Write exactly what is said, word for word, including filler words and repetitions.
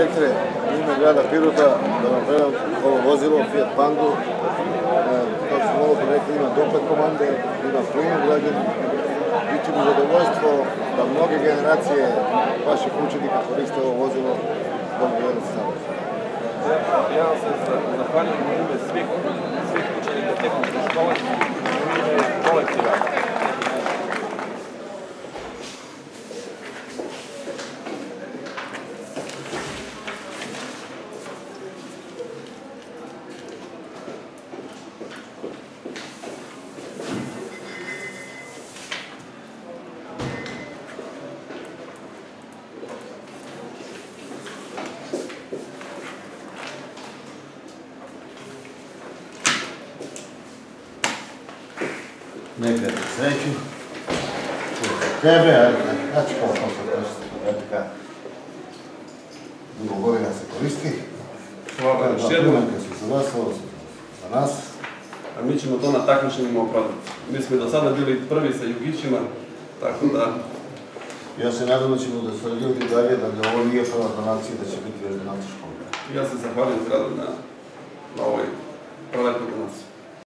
direktore, u ime grada Pirota da vam predam ovo vozilo Fiat Pandu. Kao što smo malo rekli, ima dopad komande, ima plin ugrađen. Biće mi zadovoljstvo da mnoge generacije vaših učenika koriste ovo vozilo dok gledati stavljati. Ja vam se zahvaljujem u ime svih učenika tehničke škole i u ime kolektiva. Nekad sreću, za tebe, ja ću kao sam sad korisiti podatika. Dugo godina se koristi. Hvala još jednom. Primanke su za vas, ovo su za nas. A mi ćemo to na takmičenjima opravdati. Mi smo do sada bili prvi sa jugićima, tako da... Ja se nadam da ćemo da surađivati dalje, da ovo nije prva donacija, da će biti još donacija škola. Ja se zahvaljujem gradu na ovoj prelepoj donaciji.